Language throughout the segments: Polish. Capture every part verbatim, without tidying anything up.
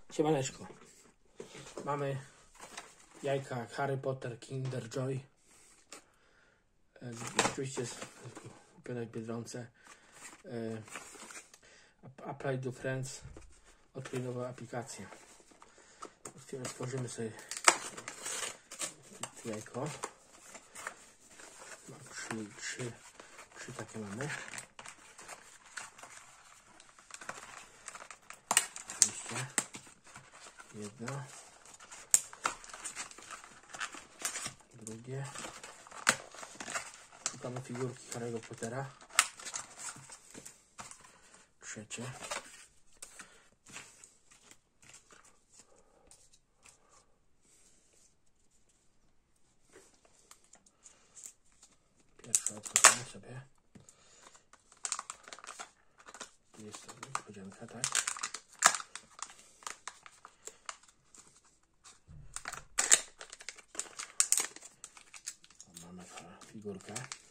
Siemaneczko. Mamy jajka Harry Potter Kinder Joy. Oczywiście jest kupione w Biedronce. Apply to Friends. Odkryj nową aplikację. Stworzymy sobie jajko. Mam trzy, trzy, trzy takie mamy. Oczywiście jedno, drugie. Szukamy figurki Harry'ego Pottera. Trzecie. Pierwsze otworzymy sobie. Tu jest niespodzianka, tak? Mamy figurkę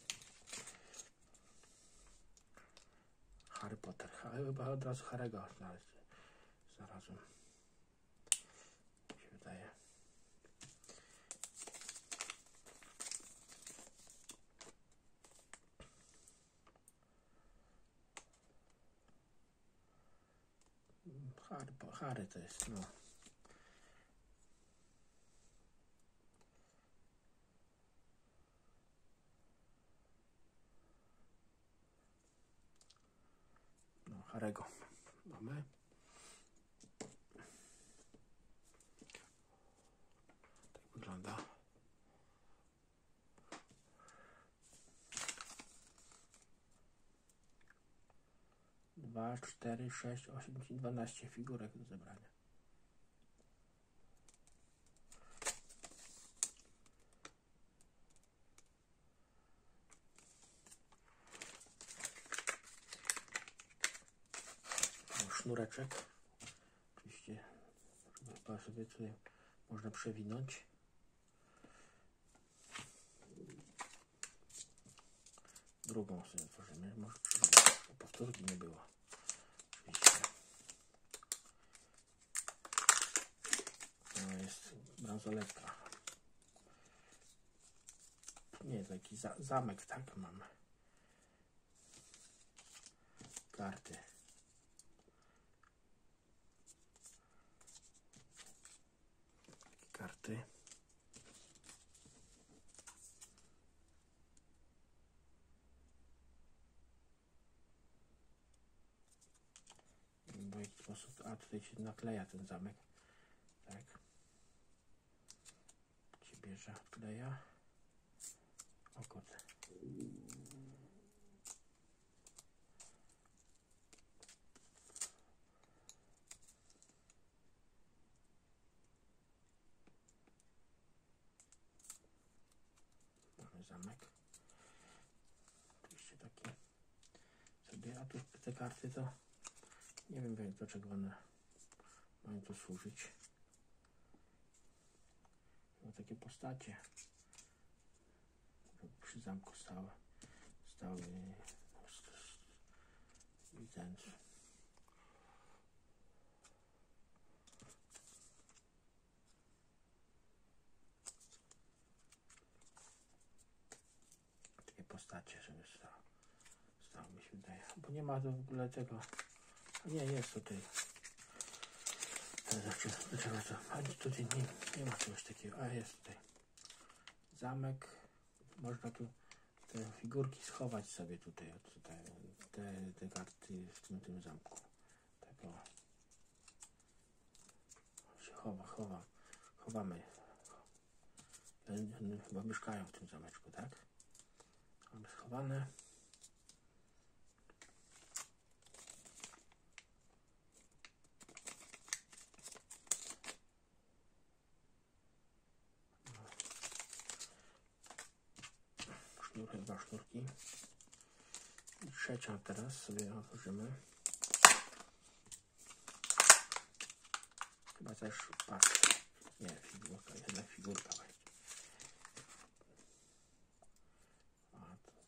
Harry Potter. Chyba od razu Harry'ego znaleźć. Znalazłem. Mi się wydaje. Harry, Harry to jest, no. No, Harry'ego mamy. Tak wygląda. Dwa, cztery, sześć, osiem, dwanaście figurek do zebrania. Sznureczek. Oczywiście chyba sobie tutaj można przewinąć. Drugą sobie otworzymy. Może powtórki nie było. Oczywiście. No jest bransoletka. Nie, taki za zamek, tak mamy. Karty. Karty. W jaki sposób, a tutaj się nakleja ten zamek, tak, się bierze, odkleja, o kurde, mamy zamek, oczywiście taki sobie, a tu te karty to nie wiem do czego one mają tu służyć. No, takie postacie przy zamku stałe, stały i ten. Takie postacie sobie stały, stały mi się wydaje, bo nie ma to w ogóle tego. Nie, jest tutaj. Dlaczego to? A tutaj nie, nie ma czegoś takiego. A jest tutaj zamek. Można tu te figurki schować sobie tutaj. Te, te, te karty w tym, tym zamku. Tak o. Się chowa, chowa. Chowamy. One chyba mieszkają w tym zameczku, tak? Mamy schowane. Chyba sznurki. I trzecią teraz sobie otworzymy. Chyba też patrz. Nie, figurka, jednak figurka będzie. A, to.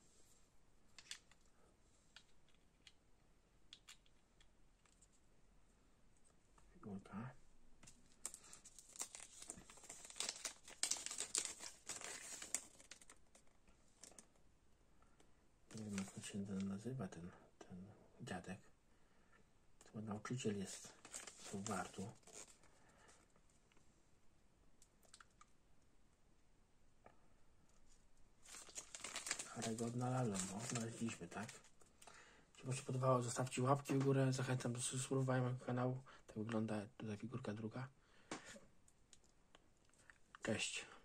Figurka. on się nazywa, ten, ten dziadek. To nauczyciel jest z Hogwartu. Harry'ego odnalazłem, bo znaleźliśmy, tak? Jeśli wam się podobało, zostawcie łapki w górę. Zachęcam do subskrybowania mojego kanału. Tak wygląda tutaj figurka druga. Cześć.